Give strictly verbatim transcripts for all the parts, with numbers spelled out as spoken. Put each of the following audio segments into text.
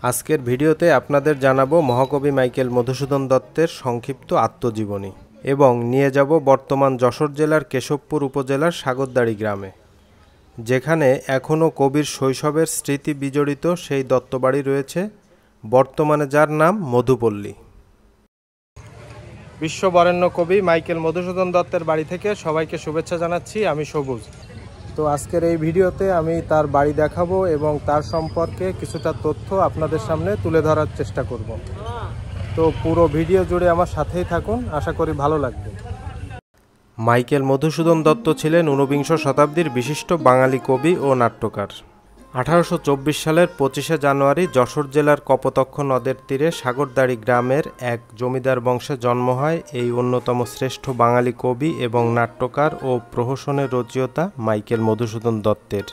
আজকের ভিডিওতে আপনাদের জানাবো মহাকবি মাইকেল মধুসূদন দত্তের সংক্ষিপ্ত আত্মজীবনী এবং নিয়ে যাব বর্তমান যশোর জেলার কেশবপুর উপজেলার সাগরদাড়ি গ্রামে, যেখানে এখনও কবির শৈশবের স্মৃতি বিজড়িত সেই দত্তবাড়ি রয়েছে, বর্তমানে যার নাম মধুপল্লী। বিশ্ববরেণ্য কবি মাইকেল মধুসূদন দত্তের বাড়ি থেকে সবাইকে শুভেচ্ছা জানাচ্ছি। আমি সবুজ। তো আজকের এই ভিডিওতে আমি তার বাড়ি দেখাবো এবং তার সম্পর্কে কিছুটা তথ্য আপনাদের সামনে তুলে ধরার চেষ্টা করব। তো পুরো ভিডিও জুড়ে আমার সাথেই থাকুন, আশা করি ভালো লাগবে। মাইকেল মধুসূদন দত্ত ছিলেন ঊনবিংশ শতাব্দীর বিশিষ্ট বাঙালি কবি ও নাট্যকার। আঠারোশো চব্বিশ সালের পঁচিশে জানুয়ারি যশোর জেলার কপোতক্ষ নদের তীরে সাগরদাড়ি গ্রামের এক জমিদার বংশে জন্ম হয় এই অন্যতম শ্রেষ্ঠ বাঙালি কবি এবং নাট্যকার ও প্রহসনের রচয়িতা মাইকেল মধুসূদন দত্তের।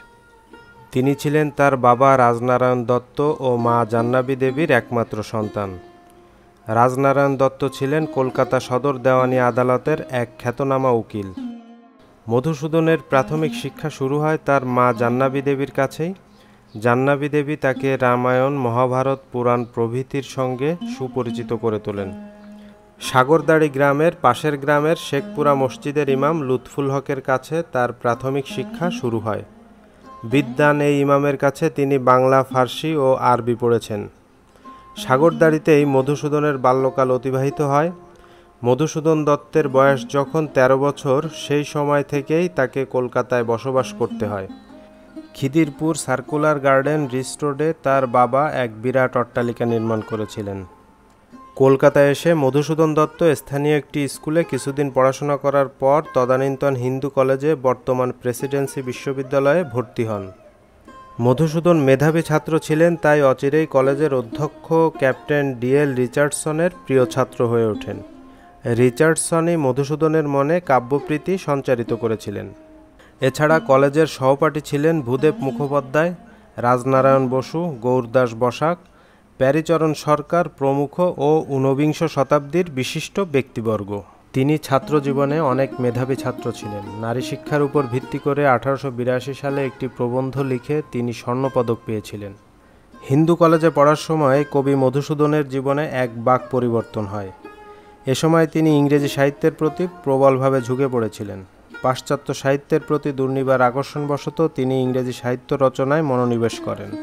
তিনি ছিলেন তার বাবা রাজনারায়ণ দত্ত ও মা জাহ্নবী দেবীর একমাত্র সন্তান। রাজনারায়ণ দত্ত ছিলেন কলকাতা সদর দেওয়ানি আদালতের এক খ্যাতনামা উকিল। মধুসূদনের প্রাথমিক শিক্ষা শুরু হয় তার মা জাহ্নবী দেবীর কাছেই। জাহ্নবী দেবী তাকে রামায়ণ, মহাভারত, পুরাণ প্রভৃতির সঙ্গে সুপরিচিত করে তোলেন। সাগরদাড়ি গ্রামের পাশের গ্রামের শেখপুরা মসজিদের ইমাম লুৎফুল হকের কাছে তার প্রাথমিক শিক্ষা শুরু হয়। বিদ্বান এই ইমামের কাছে তিনি বাংলা, ফার্সি ও আরবি পড়েছেন। সাগরদাড়িতেই মধুসূদনের বাল্যকাল অতিবাহিত হয়। মধুসূদন দত্তের বয়স যখন তেরো বছর, সেই সময় থেকেই তাকে কলকাতায় বসবাস করতে হয়। খিদিরপুর সার্কুলার গার্ডেন রিচ রোডে তার বাবা এক বিরাট অট্টালিকা নির্মাণ করেছিলেন। কলকাতায় এসে মধুসূদন দত্ত স্থানীয় একটি স্কুলে কিছুদিন পড়াশোনা করার পর তদানীন্তন হিন্দু কলেজে, বর্তমান প্রেসিডেন্সি বিশ্ববিদ্যালয়ে ভর্তি হন। মধুসূদন মেধাবী ছাত্র ছিলেন, তাই অচিরেই কলেজের অধ্যক্ষ ক্যাপ্টেন ডিএল রিচার্ডসনের প্রিয় ছাত্র হয়ে ওঠেন। রিচার্ডসনই মধুসূদনের মনে কাব্যপ্রীতি সঞ্চারিত করেছিলেন। এছাড়া কলেজের সহপাঠী ছিলেন ভূদেব মুখোপাধ্যায়, রাজনারায়ণ বসু, গৌরদাস বসাক, প্যারীচরণ সরকার প্রমুখ ও ঊনবিংশ শতাব্দীর বিশিষ্ট ব্যক্তিবর্গ। তিনি ছাত্রজীবনে অনেক মেধাবী ছাত্র ছিলেন। নারী শিক্ষার উপর ভিত্তি করে আঠারোশো বিরাশি সালে একটি প্রবন্ধ লিখে তিনি স্বর্ণপদক পেয়েছিলেন। হিন্দু কলেজে পড়ার সময় কবি মধুসূদনের জীবনে এক বাক পরিবর্তন হয়। এ সময় তিনি ইংরেজি সাহিত্যের প্রতি প্রবলভাবে ঝুঁকে পড়েছিলেন। পাশ্চাত্য সাহিত্যের প্রতি দুর্নিবার আকর্ষণবশত তিনি ইংরেজি সাহিত্য রচনায় মনোনিবেশ করেন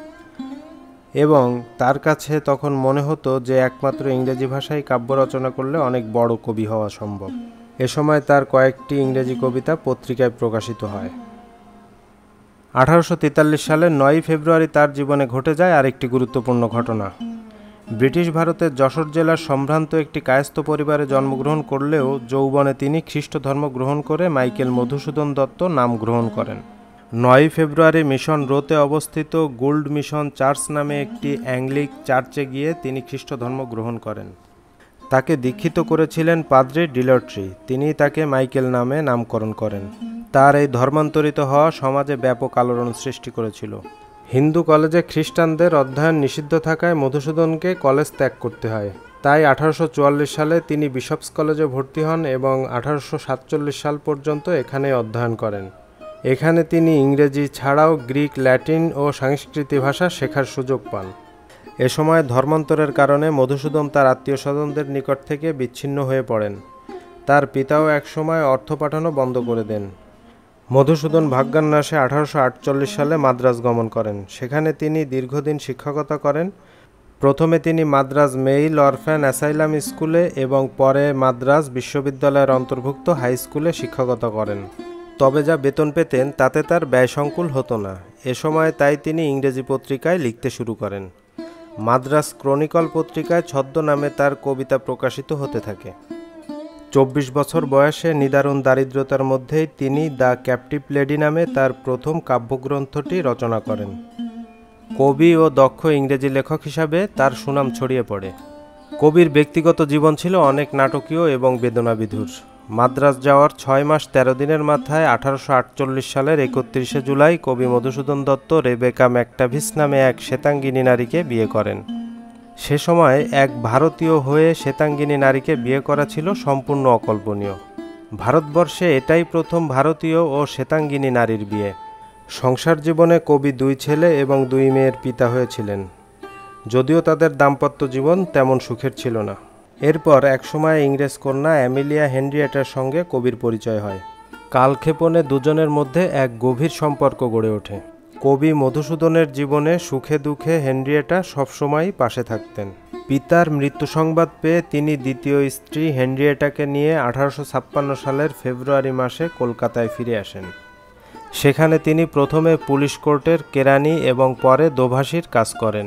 এবং তার কাছে তখন মনে হতো যে একমাত্র ইংরেজি ভাষায় কাব্য রচনা করলে অনেক বড় কবি হওয়া সম্ভব। এ সময় তার কয়েকটি ইংরেজি কবিতা পত্রিকায় প্রকাশিত হয়। আঠারোশো তেতাল্লিশ সালের নয়ই ফেব্রুয়ারি তার জীবনে ঘটে যায় আরেকটি গুরুত্বপূর্ণ ঘটনা। ব্রিটিশ ভারতের যশোর জেলার সম্ভ্রান্ত একটি কায়স্থ পরিবারে জন্মগ্রহণ করলেও যৌবনে তিনি খ্রিস্ট ধর্ম গ্রহণ করে মাইকেল মধুসূদন দত্ত নাম গ্রহণ করেন। নয়ই ফেব্রুয়ারি মিশন রোতে অবস্থিত গোল্ড মিশন চার্চ নামে একটি অ্যাংলিক চার্চে গিয়ে তিনি খ্রিস্ট ধর্ম গ্রহণ করেন। তাকে দীক্ষিত করেছিলেন পাদ্রি ডিলট্রি। তিনি তাকে মাইকেল নামে নামকরণ করেন। তার এই ধর্মান্তরিত হওয়া সমাজে ব্যাপক আলোড়ন সৃষ্টি করেছিল। হিন্দু কলেজে খ্রিস্টানদের অধ্যয়ন নিষিদ্ধ থাকায় মধুসূদনকে কলেজ ত্যাগ করতে হয়। তাই আঠারোশো চুয়াল্লিশ সালে তিনি বিশপস কলেজে ভর্তি হন এবং আঠারোশো সাতচল্লিশ সাল পর্যন্ত এখানে অধ্যয়ন করেন। এখানে তিনি ইংরেজি ছাড়াও গ্রিক, ল্যাটিন ও সংস্কৃত ভাষা শেখার সুযোগ পান। এ সময় ধর্মান্তরের কারণে মধুসূদন তার আত্মীয় স্বজনদের নিকট থেকে বিচ্ছিন্ন হয়ে পড়েন। তার পিতাও একসময় অর্থ পাঠানো বন্ধ করে দেন। মধুসূদন ভাগ্যান্বেষে আঠারোশো আটচল্লিশ সালে মাদ্রাজ গমন করেন। সেখানে তিনি দীর্ঘদিন শিক্ষকতা করেন। প্রথমে তিনি মাদ্রাজ মেইল অরফ্যান অ্যাসাইলাম স্কুলে এবং পরে মাদ্রাজ বিশ্ববিদ্যালয়ের অন্তর্ভুক্ত হাই স্কুলে শিক্ষকতা করেন। তবে যা বেতন পেতেন তাতে তার ব্যয়সংকুল হতো না। এ সময় তাই তিনি ইংরেজি পত্রিকায় লিখতে শুরু করেন। মাদ্রাজ ক্রনিকল পত্রিকায় ছদ্মনামে তার কবিতা প্রকাশিত হতে থাকে। চব্বিশ বছর বয়সে নিদারুণ দারিদ্রতার মধ্যেই তিনি দ্য ক্যাপটিভ লেডি নামে তার প্রথম কাব্যগ্রন্থটি রচনা করেন। কবি ও দক্ষ ইংরেজি লেখক হিসাবে তার সুনাম ছড়িয়ে পড়ে। কবির ব্যক্তিগত জীবন ছিল অনেক নাটকীয় এবং বেদনাবিধুর। মাদ্রাজ যাওয়ার ছয় মাস তেরো দিনের মাথায় আঠারোশো আটচল্লিশ সালের একত্রিশে জুলাই কবি মধুসূদন দত্ত রেবেকা ম্যাকটাভিস নামে এক শ্বেতাঙ্গিনী নারীকে বিয়ে করেন। সে সময় এক ভারতীয় হয়ে শ্বেতাঙ্গিনী নারীকে বিয়ে করা ছিল সম্পূর্ণ অকল্পনীয়। ভারতবর্ষে এটাই প্রথম ভারতীয় ও শ্বেতাঙ্গিনী নারীর বিয়ে। সংসার জীবনে কবি দুই ছেলে এবং দুই মেয়ের পিতা হয়েছিলেন। যদিও তাদের দাম্পত্য জীবন তেমন সুখের ছিল না। এরপর একসময় ইংরেজ কন্যা অ্যামিলিয়া হেনরিয়েটার সঙ্গে কবির পরিচয় হয়। কালক্ষেপণে দুজনের মধ্যে এক গভীর সম্পর্ক গড়ে ওঠে। কবি মধুসূদনের জীবনে সুখে দুঃখে হেনরিয়েটা সবসময়ই পাশে থাকতেন। পিতার মৃত্যু সংবাদ পেয়ে তিনি দ্বিতীয় স্ত্রী হেনরিয়েটাকে নিয়ে আঠারোশো ছাপ্পান্ন সালের ফেব্রুয়ারি মাসে কলকাতায় ফিরে আসেন। সেখানে তিনি প্রথমে পুলিশ কোর্টের কেরানি এবং পরে দোভাষীর কাজ করেন।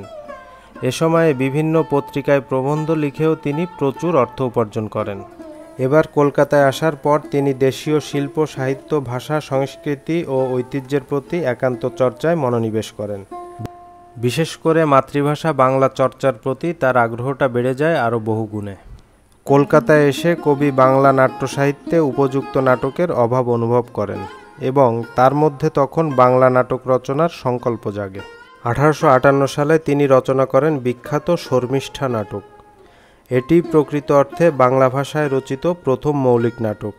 এ সময়ে বিভিন্ন পত্রিকায় প্রবন্ধ লিখেও তিনি প্রচুর অর্থ উপার্জন করেন। এবার কলকাতায় আসার পর তিনি দেশীয় শিল্প, সাহিত্য, ভাষা, সংস্কৃতি ও ঐতিহ্যের প্রতি একান্ত চর্চায় মনোনিবেশ করেন। বিশেষ করে মাতৃভাষা বাংলা চর্চার প্রতি তার আগ্রহটা বেড়ে যায় আরও বহুগুণে। কলকাতায় এসে কবি বাংলা নাট্য সাহিত্যে উপযুক্ত নাটকের অভাব অনুভব করেন এবং তার মধ্যে তখন বাংলা নাটক রচনার সংকল্প জাগে। আঠারোশো আটান্ন সালে তিনি রচনা করেন বিখ্যাত শর্মিষ্ঠা নাটক। এটি প্রকৃত অর্থে বাংলা ভাষায় রচিত প্রথম মৌলিক নাটক।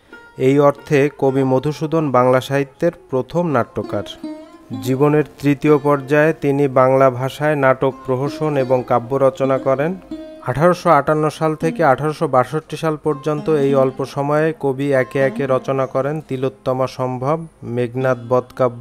এই অর্থে কবি মধুসূদন বাংলা সাহিত্যের প্রথম নাট্যকার। জীবনের তৃতীয় পর্যায়ে তিনি বাংলা ভাষায় নাটক প্রহসন এবং কাব্য রচনা করেন। আঠারোশো আটান্ন সাল থেকে আঠারোশো বাষট্টি সাল পর্যন্ত এই অল্প সময়ে কবি একে একে রচনা করেন তিলোত্তমা সম্ভব, মেঘনাদ বধ কাব্য,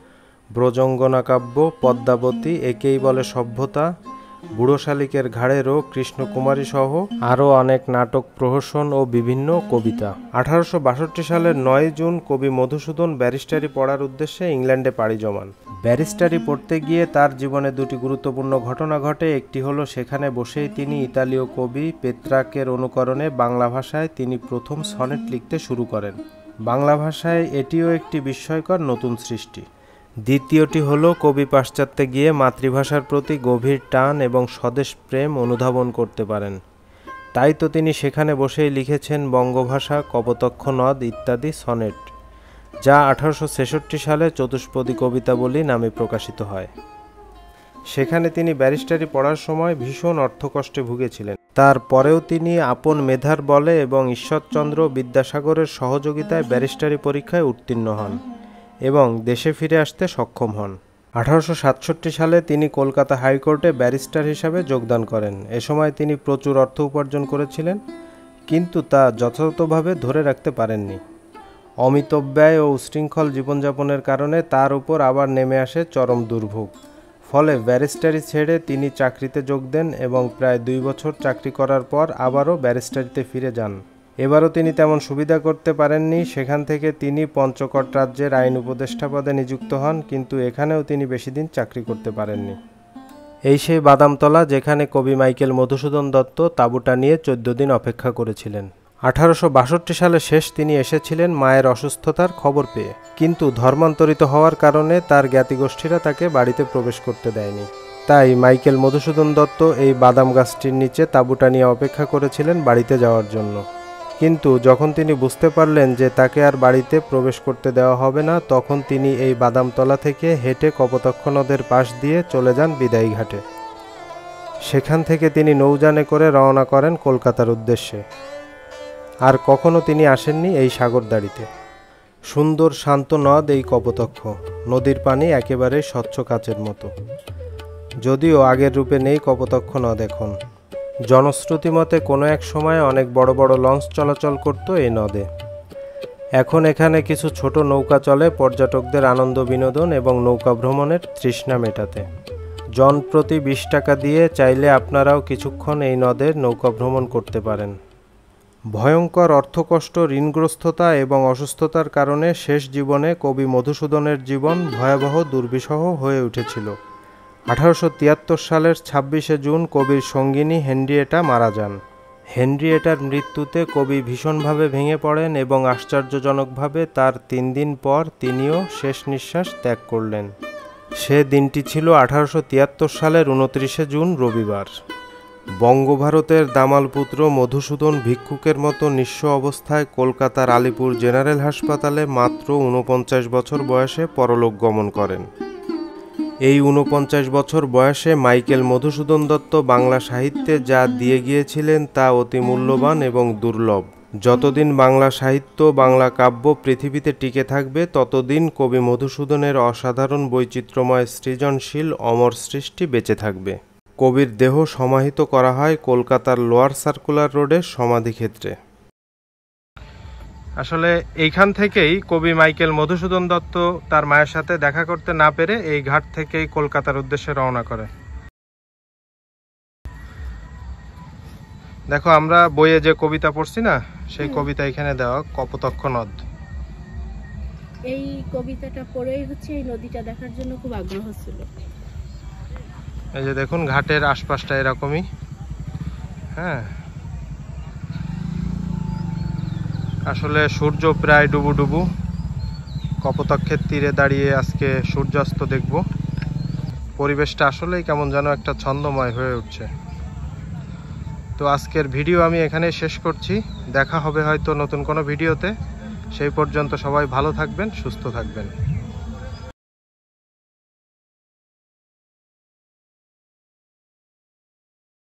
ব্রজঙ্গনা কাব্য, পদ্মাবতী, একেই বলে সভ্যতা, বুড়ো শালিকের ঘাড়ে রোগ, কৃষ্ণকুমারী সহ আরও অনেক নাটক, প্রহসন ও বিভিন্ন কবিতা। আঠারোশো বাষট্টি সালের নয় জুন কবি মধুসূদন ব্যারিস্টারি পড়ার উদ্দেশ্যে ইংল্যান্ডে পাড়ি জমান। ব্যারিস্টারি পড়তে গিয়ে তার জীবনে দুটি গুরুত্বপূর্ণ ঘটনা ঘটে। একটি হলো সেখানে বসেই তিনি ইতালীয় কবি পেত্রাকের অনুকরণে বাংলা ভাষায় তিনি প্রথম সনেট লিখতে শুরু করেন। বাংলা ভাষায় এটিও একটি বিস্ময়কর নতুন সৃষ্টি। দ্বিতীয়টি হলো কবি পাশ্চাত্যে গিয়ে মাতৃভাষার প্রতি গভীর টান এবং স্বদেশ প্রেম অনুধাবন করতে পারেন। তাই তো তিনি সেখানে বসেই লিখেছেন বঙ্গভাষা, কপোতক্ষ নদ ইত্যাদি সনেট, যা আঠারোশো ছেষট্টি সালে চতুষ্পদী কবিতাবলী নামে প্রকাশিত হয়। সেখানে তিনি ব্যারিস্টারি পড়ার সময় ভীষণ অর্থকষ্টে ভুগেছিলেন। তারপরেও তিনি আপন মেধার বলে এবং ঈশ্বরচন্দ্র বিদ্যাসাগরের সহযোগিতায় ব্যারিস্টারি পরীক্ষায় উত্তীর্ণ হন এবং দেশে ফিরে আসতে সক্ষম হন। আঠারোশো সাতষট্টি সালে তিনি কলকাতা হাইকোর্টে ব্যারিস্টার হিসাবে যোগদান করেন। এ সময় তিনি প্রচুর অর্থ উপার্জন করেছিলেন, কিন্তু তা যথাযথভাবে ধরে রাখতে পারেননি। অমিতব্যয় ও উশৃঙ্খল জীবনযাপনের কারণে তার উপর আবার নেমে আসে চরম দুর্ভোগ। ফলে ব্যারিস্টারি ছেড়ে তিনি চাকরিতে যোগ দেন এবং প্রায় দুই বছর চাকরি করার পর আবারও ব্যারিস্টারিতে ফিরে যান। এবারও তিনি তেমন সুবিধা করতে পারেননি। সেখান থেকে তিনি পঞ্চকট রাজ্যের আইন উপদেষ্টা পদে নিযুক্ত হন, কিন্তু এখানেও তিনি বেশি দিন চাকরি করতে পারেননি। এই সেই বাদামতলা যেখানে কবি মাইকেল মধুসূদন দত্ত তাঁবুটা নিয়ে চোদ্দ দিন অপেক্ষা করেছিলেন। আঠারোশো বাষট্টি সালে শেষ তিনি এসেছিলেন মায়ের অসুস্থতার খবর পেয়ে, কিন্তু ধর্মান্তরিত হওয়ার কারণে তার জ্ঞাতিগোষ্ঠীরা তাকে বাড়িতে প্রবেশ করতে দেয়নি। তাই মাইকেল মধুসূদন দত্ত এই বাদাম গাছটির নিচে তাঁবুটা নিয়ে অপেক্ষা করেছিলেন বাড়িতে যাওয়ার জন্য। কিন্তু যখন তিনি বুঝতে পারলেন যে তাকে আর বাড়িতে প্রবেশ করতে দেওয়া হবে না, তখন তিনি এই বাদামতলা থেকে হেঁটে কপোতক্ষ নদের পাশ দিয়ে চলে যান বিদায়ী ঘাটে। সেখান থেকে তিনি নৌযানে করে রওনা করেন কলকাতার উদ্দেশ্যে। আর কখনো তিনি আসেননি এই সাগরদাড়িতে। সুন্দর শান্ত নদ এই কপোতক্ষ, নদীর পানি একেবারে স্বচ্ছ কাচের মতো। যদিও আগের রূপে নেই কপোতক্ষ নদ এখন। জনশ্রুতি মতে কোনো এক সময় অনেক বড় বড় লঞ্চ চলাচল করত এই নদে। এখন এখানে কিছু ছোট নৌকা চলে পর্যটকদের আনন্দ বিনোদন এবং নৌকা ভ্রমণের তৃষ্ণা মেটাতে। জন প্রতি বিশ টাকা দিয়ে চাইলে আপনারাও কিছুক্ষণ এই নদের নৌকা ভ্রমণ করতে পারেন। ভয়ঙ্কর অর্থকষ্ট, ঋণগ্রস্ততা এবং অসুস্থতার কারণে শেষ জীবনে কবি মধুসূদনের জীবন ভয়াবহ দুর্বিষহ হয়ে উঠেছিল। আঠারোশো তিয়াত্তর সালের ছাব্বিশে জুন কবির সঙ্গিনী হেনরিয়েটা মারা যান। হেনরিয়েটার মৃত্যুতে কবি ভীষণভাবে ভেঙে পড়েন এবং আশ্চর্যজনকভাবে তার তিন দিন পর তিনিও শেষ নিঃশ্বাস ত্যাগ করলেন। সে দিনটি ছিল আঠারোশো তিয়াত্তর সালের উনত্রিশে জুন, রবিবার। বঙ্গভারতের দামালপুত্র মধুসূদন ভিক্ষুকের মতো নিঃস্ব অবস্থায় কলকাতার আলিপুর জেনারেল হাসপাতালে মাত্র ঊনপঞ্চাশ বছর বয়সে পরলোক গমন করেন। এই ঊনপঞ্চাশ বছর বয়সে মাইকেল মধুসূদন দত্ত বাংলা সাহিত্যে যা দিয়ে গিয়েছিলেন তা অতি মূল্যবান এবং দুর্লভ। যতদিন বাংলা সাহিত্য, বাংলা কাব্য পৃথিবীতে টিকে থাকবে, ততদিন কবি মধুসূদনের অসাধারণ বৈচিত্র্যময় সৃজনশীল অমর সৃষ্টি বেঁচে থাকবে। কবির দেহ সমাহিত করা হয় কলকাতার লোয়ার সার্কুলার রোডের সমাধিক্ষেত্রে। আসলে এইখান থেকেই কবি মাইকেল মধুসূদন দত্ত তার মায়ের সাথে দেখা করতে না পেরে এই ঘাট থেকেই কলকাতার উদ্দেশ্যে রওনা করে। দেখো আমরা বইয়ে যে কবিতা পড়ছি না, সেই কবিতা এখানে দেওয়া, কপোতাক্ষ নদ। এই কবিতাটা পড়েই হচ্ছে এই নদীটা দেখার জন্য খুব আগ্রহ ছিল। এই যে দেখুন ঘাটের আশপাশটা এরকমই। হ্যাঁ, আসলে সূর্য প্রায় ডুবু ডুবু। কপোতাক্ষের তীরে দাঁড়িয়ে আজকে সূর্যাস্ত দেখব। পরিবেশটা আসলেই কেমন যেন একটা ছন্দময় হয়ে উঠছে। তো আজকের ভিডিও আমি এখানেই শেষ করছি। দেখা হবে হয়তো নতুন কোনো ভিডিওতে। সেই পর্যন্ত সবাই ভালো থাকবেন, সুস্থ থাকবেন।